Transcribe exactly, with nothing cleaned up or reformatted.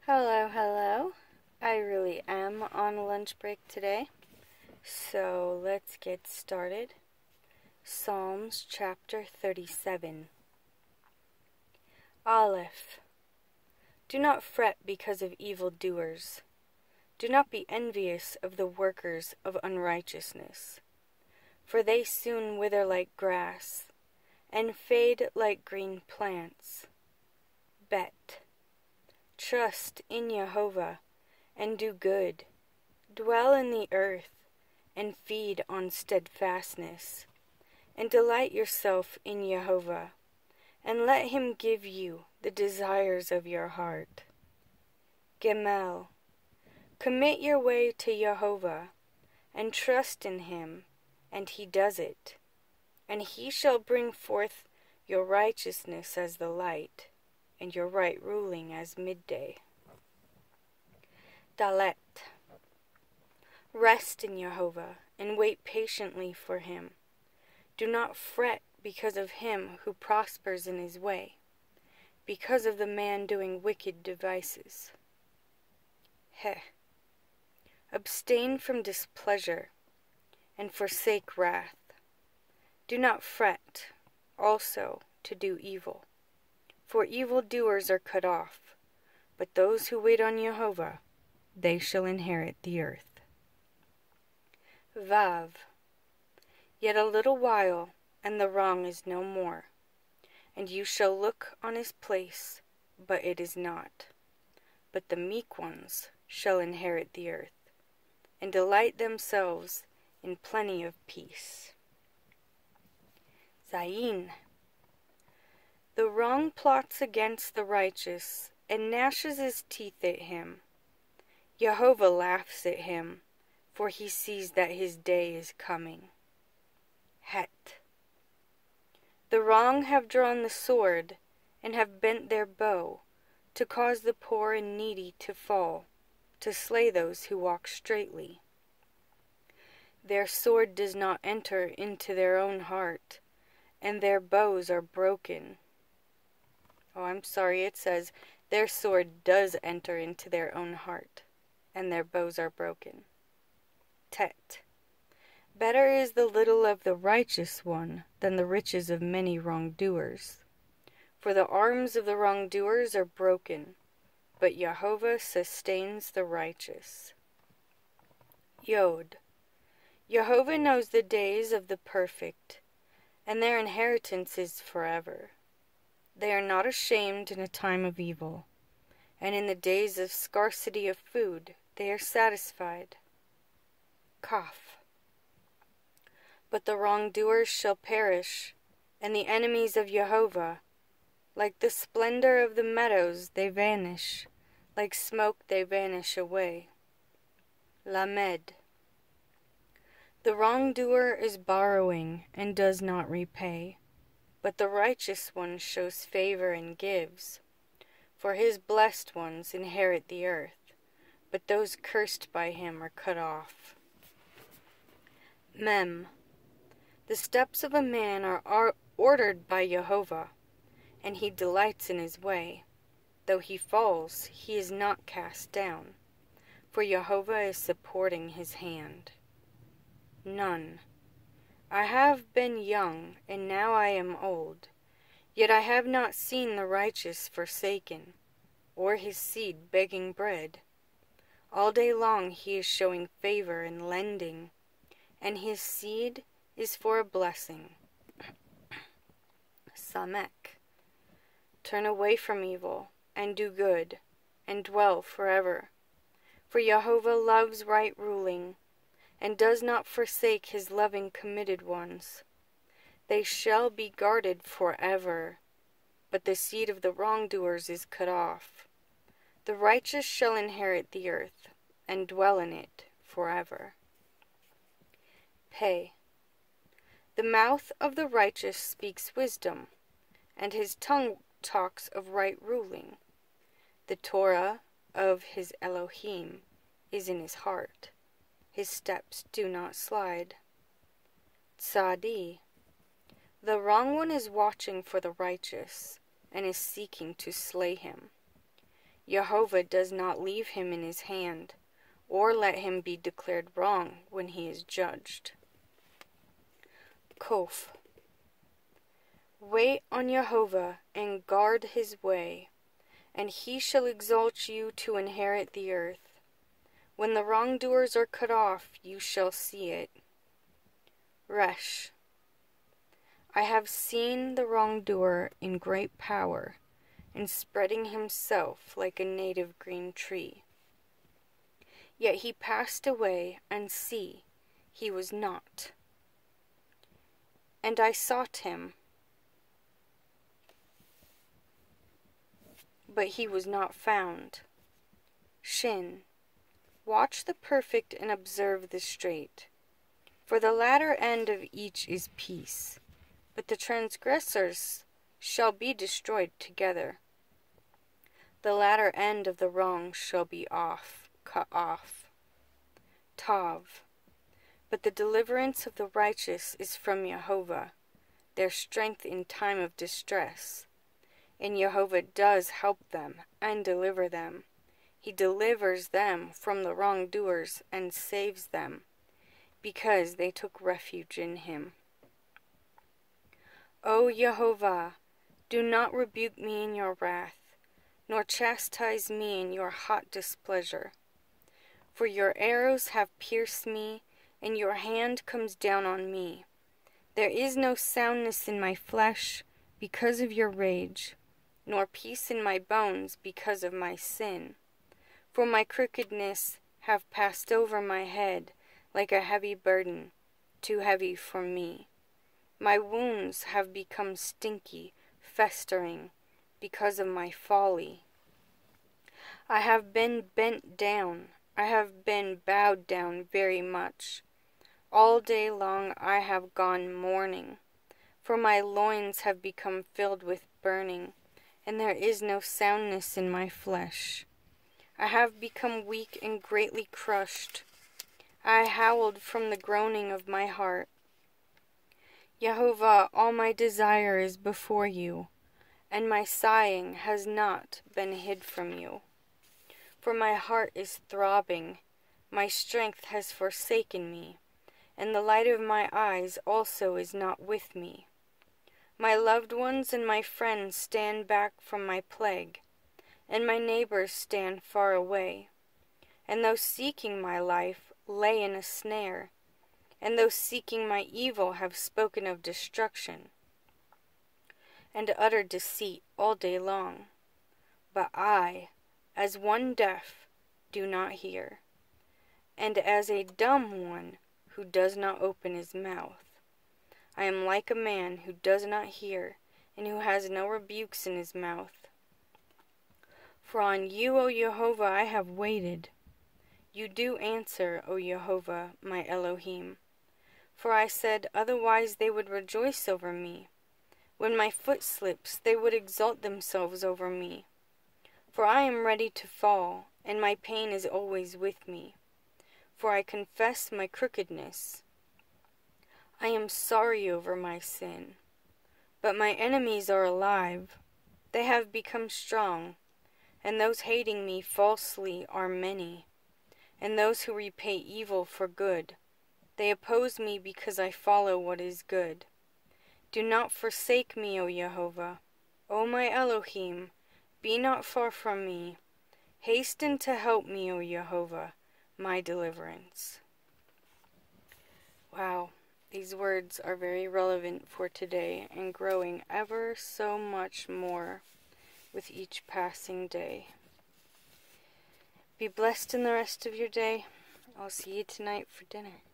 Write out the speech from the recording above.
Hello, hello. I really am on lunch break today, so let's get started. Psalms chapter thirty-seven. Aleph. Do not fret because of evildoers. Do not be envious of the workers of unrighteousness, for they soon wither like grass, and fade like green plants. Bet. Trust in Jehovah, and do good. Dwell in the earth, and feed on steadfastness. And delight yourself in Jehovah, and let him give you the desires of your heart. Gemel. Commit your way to Jehovah, and trust in him, and he does it. And he shall bring forth your righteousness as the light, and your right ruling as midday. Dalet. Rest in Jehovah, and wait patiently for him. Do not fret because of him who prospers in his way, because of the man doing wicked devices. Heh. Abstain from displeasure, and forsake wrath. Do not fret, also, to do evil. For evildoers are cut off, but those who wait on Jehovah, they shall inherit the earth. Vav. Yet a little while, and the wrong is no more, and you shall look on his place, but it is not. But the meek ones shall inherit the earth, and delight themselves in plenty of peace. Zayin. The wrong plots against the righteous, and gnashes his teeth at him. Jehovah laughs at him, for he sees that his day is coming. Het. The wrong have drawn the sword, and have bent their bow, to cause the poor and needy to fall, to slay those who walk straightly. Their sword does not enter into their own heart, and their bows are broken. Oh, I'm sorry, it says, their sword does enter into their own heart, and their bows are broken. Tet. Better is the little of the righteous one than the riches of many wrongdoers. For the arms of the wrongdoers are broken, but Jehovah sustains the righteous. Yod. Jehovah knows the days of the perfect, and their inheritance is forever. They are not ashamed in a time of evil, and in the days of scarcity of food they are satisfied. Kaf. But the wrongdoers shall perish, and the enemies of Jehovah, like the splendor of the meadows they vanish, like smoke they vanish away. Lamed. The wrongdoer is borrowing and does not repay, but the righteous one shows favor and gives. For his blessed ones inherit the earth, but those cursed by him are cut off. Mem. The steps of a man are ordered by Jehovah, and he delights in his way. Though he falls, he is not cast down, for Jehovah is supporting his hand. None. I have been young, and now I am old, yet I have not seen the righteous forsaken, or his seed begging bread. All day long he is showing favor and lending, and his seed is for a blessing. Samek. Turn away from evil, and do good, and dwell forever. For Jehovah loves right ruling, and does not forsake his loving committed ones. They shall be guarded forever, but the seed of the wrongdoers is cut off. The righteous shall inherit the earth, and dwell in it forever. Pei. The mouth of the righteous speaks wisdom, and his tongue talks of right ruling. The Torah of his Elohim is in his heart. His steps do not slide. Tzadi. The wrong one is watching for the righteous, and is seeking to slay him. Jehovah does not leave him in his hand, or let him be declared wrong when he is judged. Kof. Wait on Jehovah and guard his way, and he shall exalt you to inherit the earth. When the wrongdoers are cut off, you shall see it. Resh. I have seen the wrongdoer in great power, and spreading himself like a native green tree. Yet he passed away, and see, he was not. And I sought him, but he was not found. Shin. Watch the perfect and observe the straight, for the latter end of each is peace, but the transgressors shall be destroyed together. The latter end of the wrong shall be off, cut off. Tav. But the deliverance of the righteous is from Jehovah, their strength in time of distress. And Jehovah does help them and deliver them. He delivers them from the wrongdoers and saves them, because they took refuge in him. O Jehovah, do not rebuke me in your wrath, nor chastise me in your hot displeasure. For your arrows have pierced me, and your hand comes down on me. There is no soundness in my flesh because of your rage, nor peace in my bones because of my sin. For my crookedness have passed over my head like a heavy burden, too heavy for me. My wounds have become stinky, festering, because of my folly. I have been bent down, I have been bowed down very much. All day long I have gone mourning, for my loins have become filled with burning, and there is no soundness in my flesh. I have become weak and greatly crushed. I howled from the groaning of my heart. Jehovah, all my desire is before you, and my sighing has not been hid from you. For my heart is throbbing, my strength has forsaken me, and the light of my eyes also is not with me. My loved ones and my friends stand back from my plague, and my neighbors stand far away. And those seeking my life lay in a snare, and those seeking my evil have spoken of destruction, and uttered deceit all day long. But I, as one deaf, do not hear, and as a dumb one who does not open his mouth. I am like a man who does not hear, and who has no rebukes in his mouth. For on you, O Jehovah, I have waited. You do answer, O Jehovah, my Elohim. For I said, otherwise they would rejoice over me. When my foot slips, they would exalt themselves over me. For I am ready to fall, and my pain is always with me. For I confess my crookedness. I am sorry over my sin. But my enemies are alive. They have become strong. And those hating me falsely are many, and those who repay evil for good. They oppose me because I follow what is good. Do not forsake me, O Jehovah. O my Elohim, be not far from me. Hasten to help me, O Jehovah, my deliverance. Wow, these words are very relevant for today and growing ever so much more with each passing day. Be blessed in the rest of your day. I'll see you tonight for dinner.